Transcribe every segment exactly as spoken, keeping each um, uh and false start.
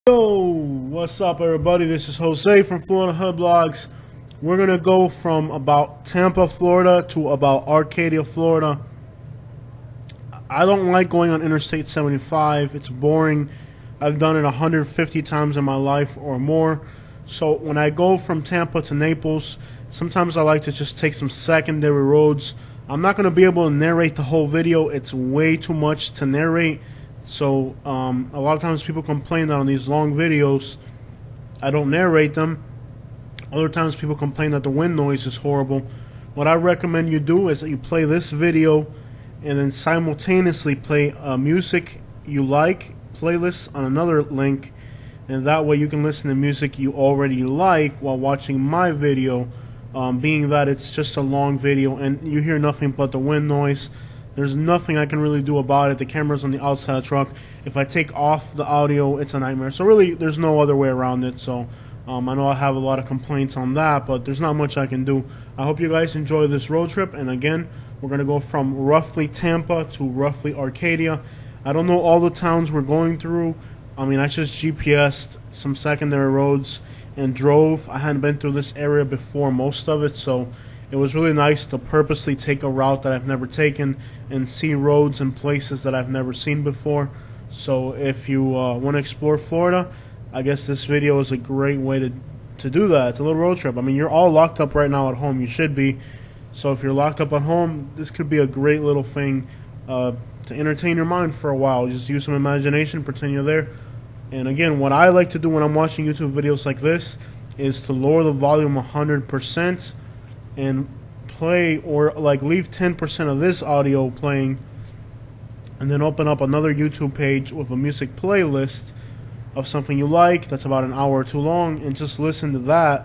Yo, what's up everybody? This is Jose from Florida Hood Blogs. We're gonna go from about Tampa, Florida to about Arcadia, Florida. I don't like going on Interstate seventy-five. It's boring. I've done it one hundred fifty times in my life or more. So when I go from Tampa to Naples, sometimes I like to just take some secondary roads. I'm not gonna be able to narrate the whole video. It's way too much to narrate. So um, a lot of times people complain that on these long videos I don't narrate them. Other times people complain that the wind noise is horrible. What I recommend you do is that you play this video and then simultaneously play uh, music you like, playlist on another link, and that way you can listen to music you already like while watching my video, um, being that it's just a long video and you hear nothing but the wind noise. There's nothing I can really do about it. The camera's on the outside of the truck. If I take off the audio, it's a nightmare. So really, there's no other way around it. So um, I know I have a lot of complaints on that, but there's not much I can do. I hope you guys enjoy this road trip. And again, we're going to go from roughly Tampa to roughly Arcadia. I don't know all the towns we're going through. I mean, I just G P S'd some secondary roads and drove. I hadn't been through this area before, most of it, so it was really nice to purposely take a route that I've never taken and see roads and places that I've never seen before. So if you uh, want to explore Florida, I guess this video is a great way to, to do that. It's a little road trip. I mean, you're all locked up right now at home. You should be. So if you're locked up at home, this could be a great little thing uh, to entertain your mind for a while. Just use some imagination, pretend you're there. And again, what I like to do when I'm watching YouTube videos like this is to lower the volume one hundred percent and play, or like leave ten percent of this audio playing and then open up another YouTube page with a music playlist of something you like that's about an hour or two long and just listen to that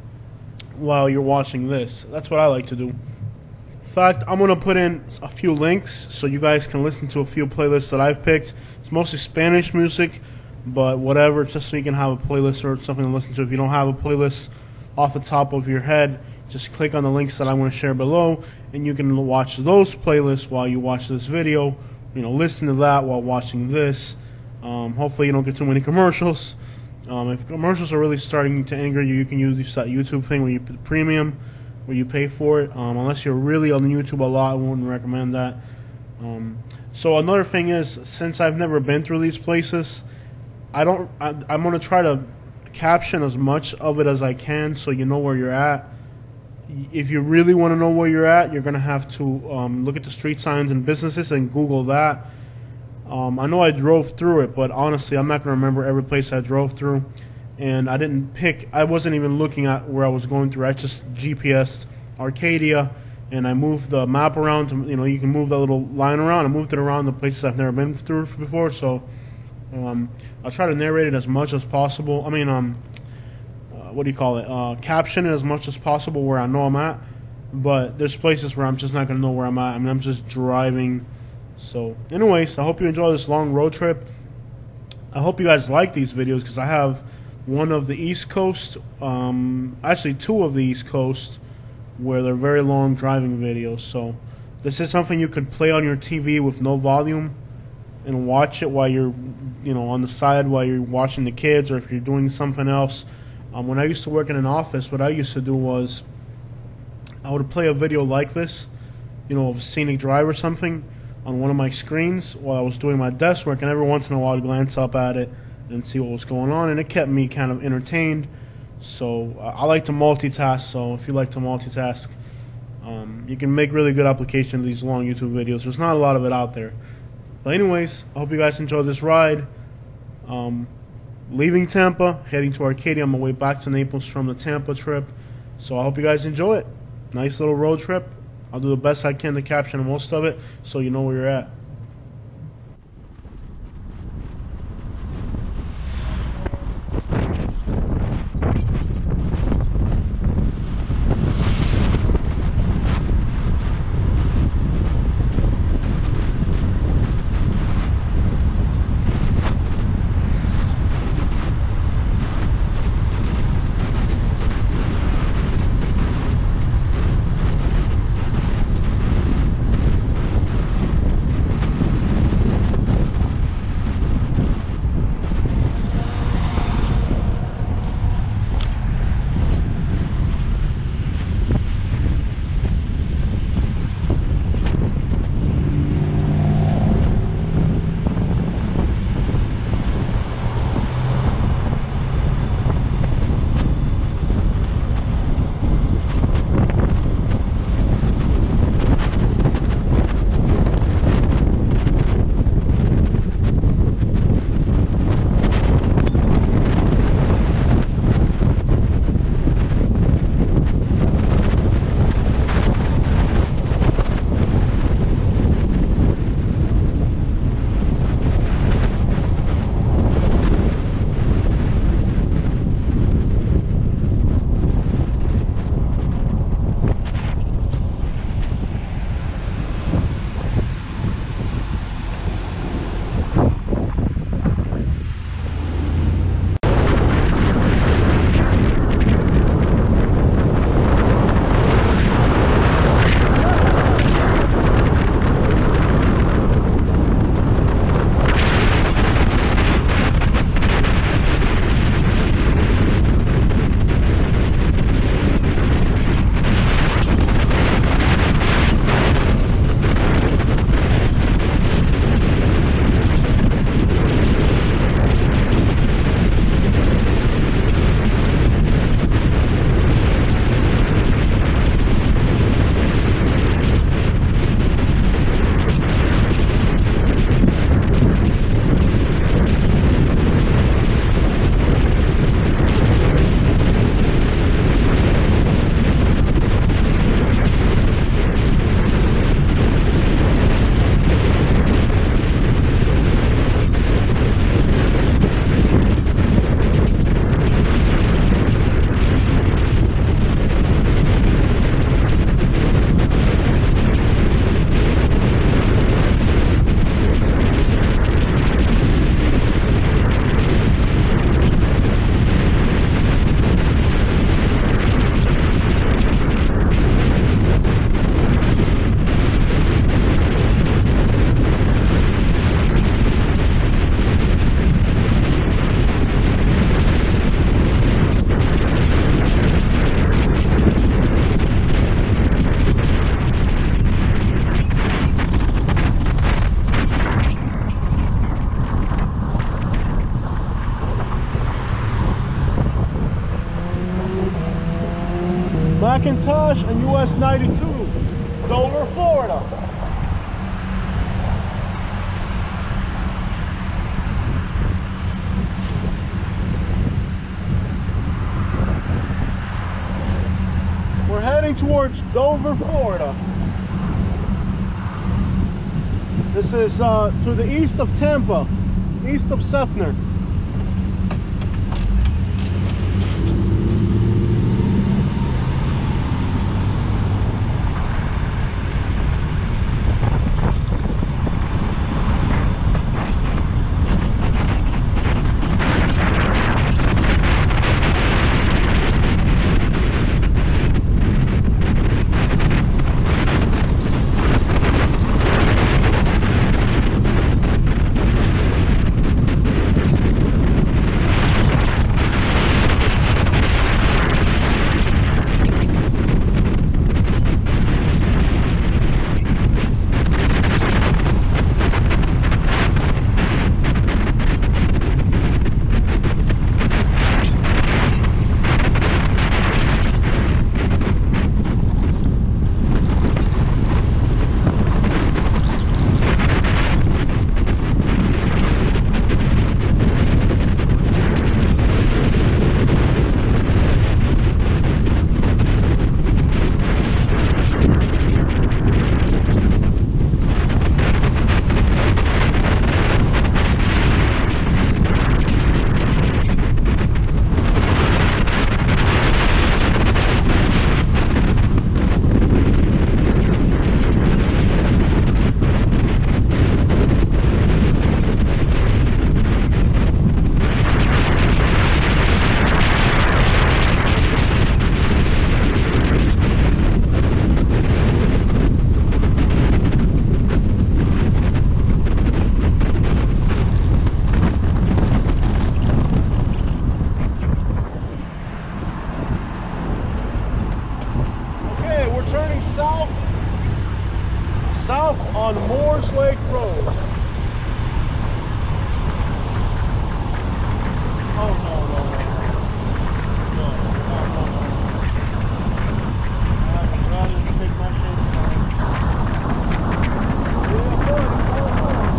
while you're watching this. That's what I like to do. In fact, I'm going to put in a few links so you guys can listen to a few playlists that I've picked. It's mostly Spanish music, but whatever, just so you can have a playlist or something to listen to. If you don't have a playlist off the top of your head, just click on the links that I'm going to share below, and you can watch those playlists while you watch this video. You know, listen to that while watching this. Um, hopefully you don't get too many commercials. Um, if commercials are really starting to anger you, you can use that YouTube thing where you put premium, where you pay for it. Um, unless you're really on YouTube a lot, I wouldn't recommend that. Um, so another thing is, since I've never been through these places, I don't. I, I'm going to try to caption as much of it as I can, so you know where you're at. If you really want to know where you're at, you're going to have to um, look at the street signs and businesses and Google that. Um, I know I drove through it, but honestly, I'm not going to remember every place I drove through. And I didn't pick, I wasn't even looking at where I was going through. I just G P S'd Arcadia, and I moved the map around. To, you know, you can move that little line around. I moved it around the places I've never been through before. So um, I'll try to narrate it as much as possible. I mean, um... what do you call it, uh, caption it as much as possible where I know I'm at, but there's places where I'm just not going to know where I'm at. I mean, I'm just driving. So anyways, I hope you enjoy this long road trip. I hope you guys like these videos, because I have one of the East Coast, um, actually two of the East Coast, where they're very long driving videos. So this is something you could play on your T V with no volume and watch it while you're, you know, on the side while you're watching the kids, or if you're doing something else. Um, when I used to work in an office, what I used to do was I would play a video like this, you know, of a scenic drive or something on one of my screens while I was doing my desk work, and every once in a while I'd glance up at it and see what was going on, and it kept me kind of entertained. So uh, I like to multitask, so if you like to multitask, um, you can make really good application of these long YouTube videos. There's not a lot of it out there. But anyways, I hope you guys enjoyed this ride. Um, Leaving Tampa, heading to Arcadia on my way back to Naples from the Tampa trip. So I hope you guys enjoy it. Nice little road trip. I'll do the best I can to caption most of it so you know where you're at. Macintosh and U S ninety-two, Dover, Florida. We're heading towards Dover, Florida. This is uh, to the east of Tampa, east of Sefner. South on Moores Lake Road. Oh no, no, no. No, no, no, no. I would rather take my chance now. Yeah, go ahead, go ahead.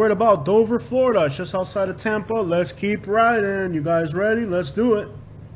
we're at about Dover, Florida. It's just outside of Tampa. Let's keep riding. You guys ready? Let's do it.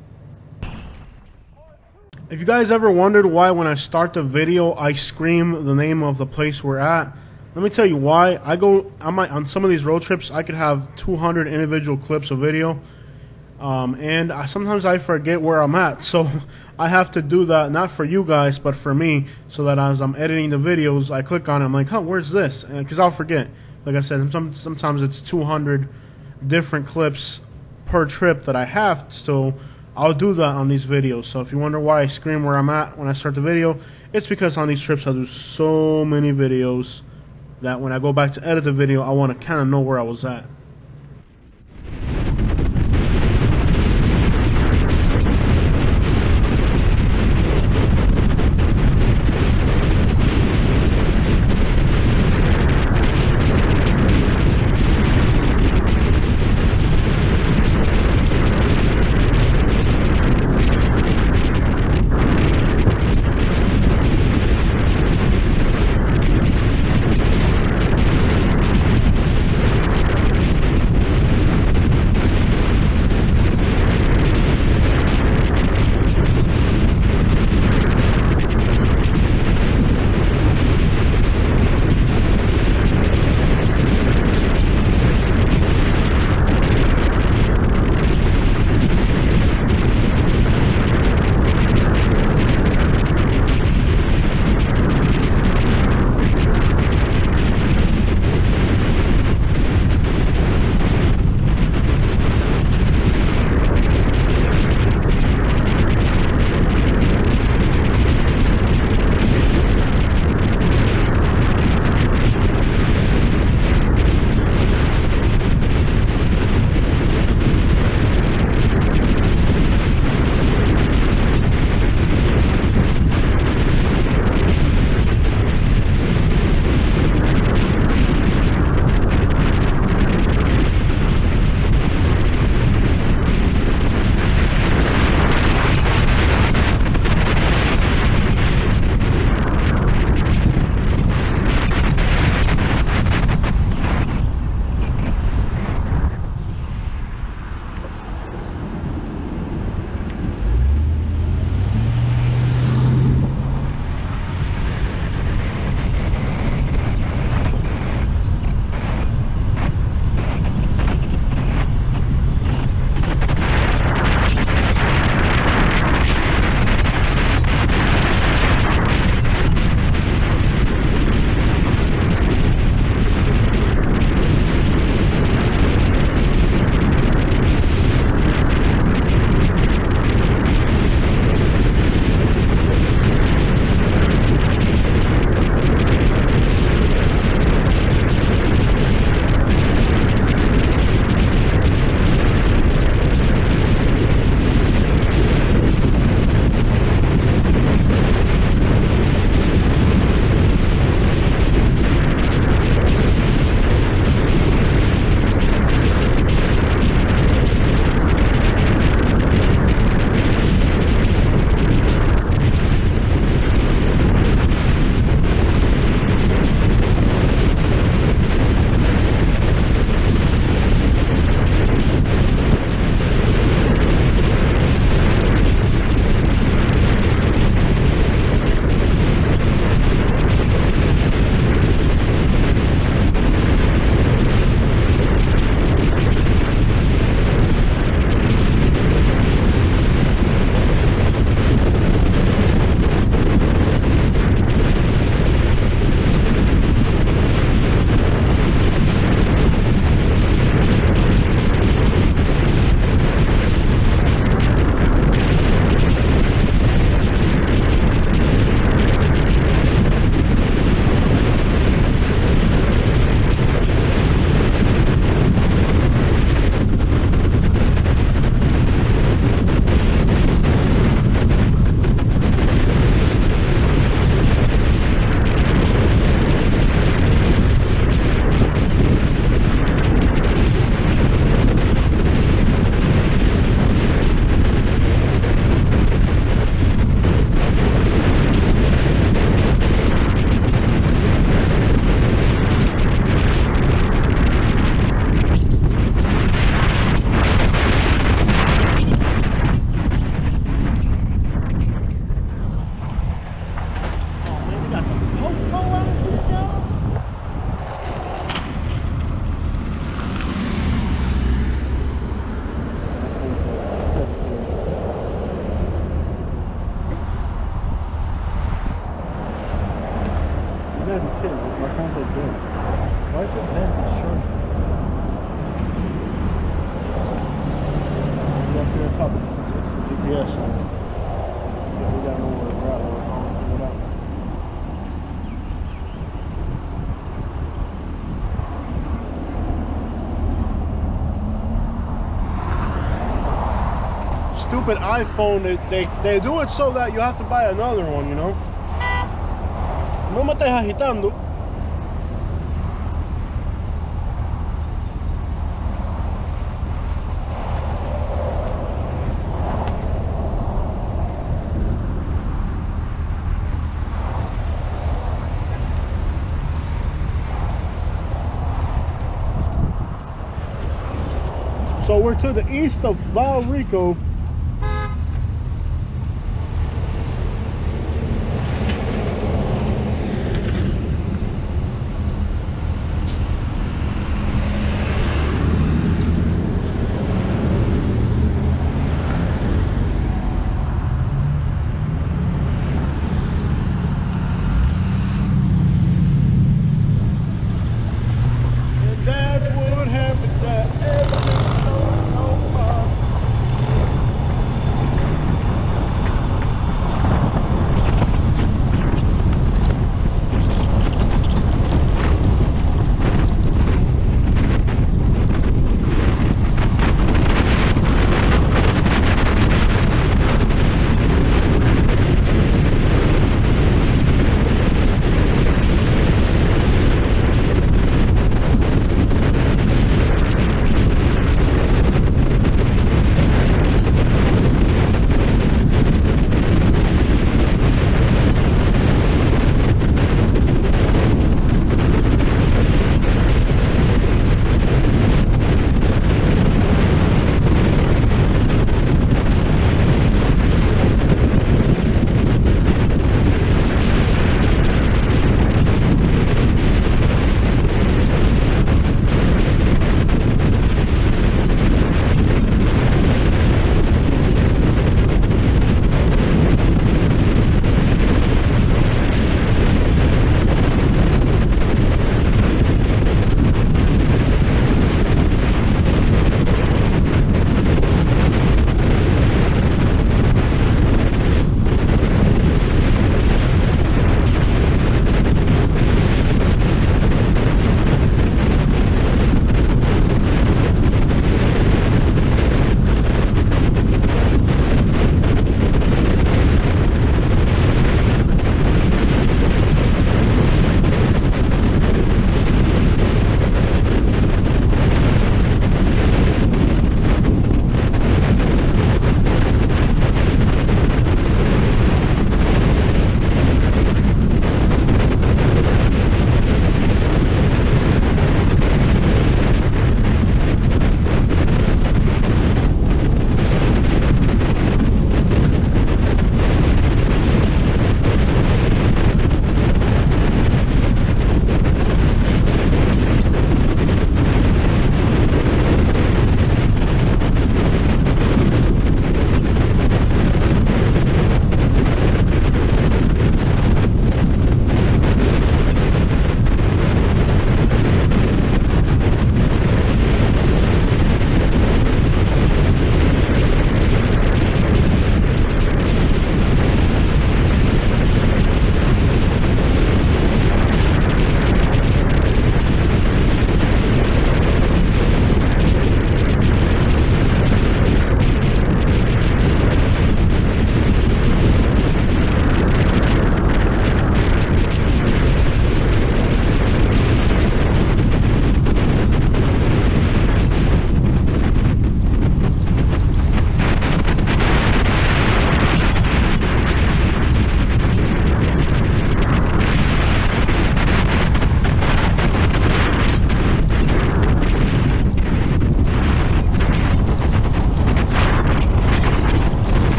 If you guys ever wondered why when I start the video I scream the name of the place we're at, let me tell you why. I go on, my, on some of these road trips, I could have two hundred individual clips of video, um, and I, sometimes I forget where I'm at. So I have to do that, not for you guys, but for me, so that as I'm editing the videos, I click on it, I'm like, huh, where's this? Because I'll forget. Like I said, some, sometimes it's two hundred different clips per trip that I have, so I'll do that on these videos. So if you wonder why I scream where I'm at when I start the video, it's because on these trips I do so many videos that when I go back to edit the video, I want to kind of know where I was at. S on it. Yeah, we gotta know where we're at. We're going to figure it out. Stupid iPhone, they, they, they do it so that you have to buy another one, you know? No me estés agitando. So we're to the east of Valrico.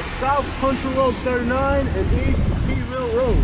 South Country Road thirty-nine and East T-Ville Road.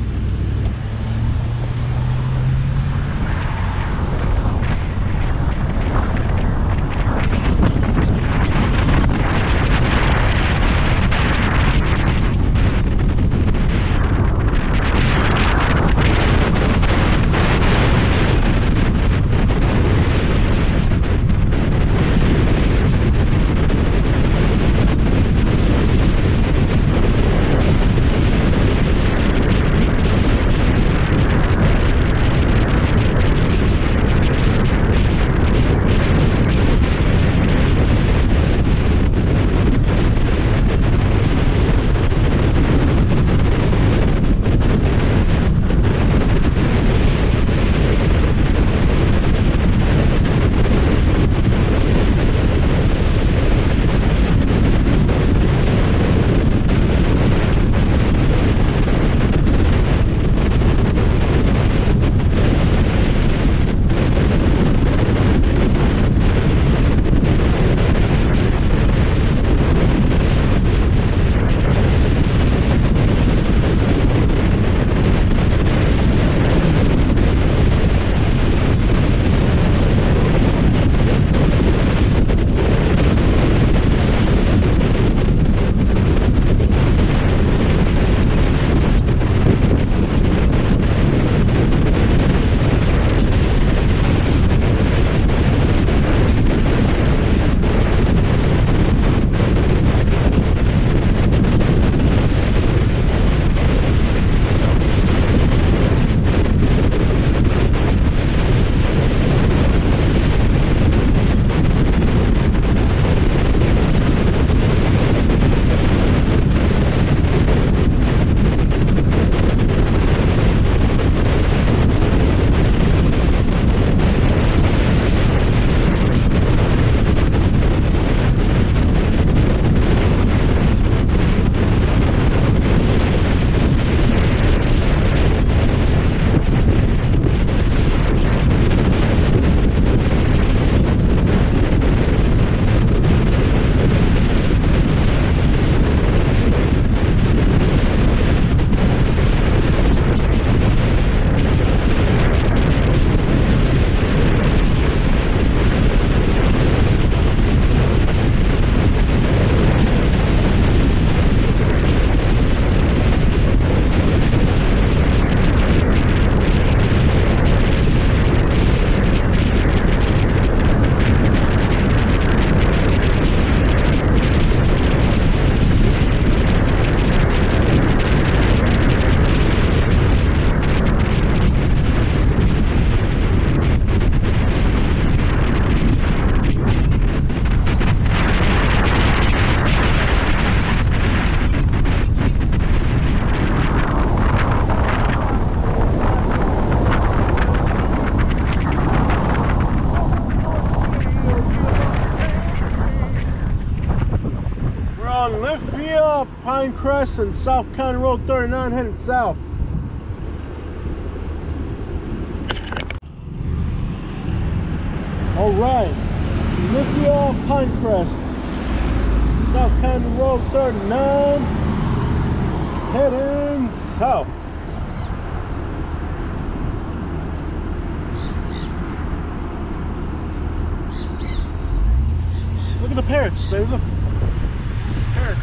Pinecrest and South County Road thirty-nine heading south. All right, Lithia, Pinecrest, South County Road thirty-nine heading south. Look at the parrots, baby, look. Parrots.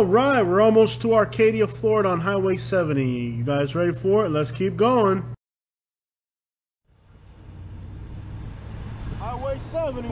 right, we're almost to Arcadia, Florida on Highway seventy. You guys ready for it? Let's keep going. Highway seventy.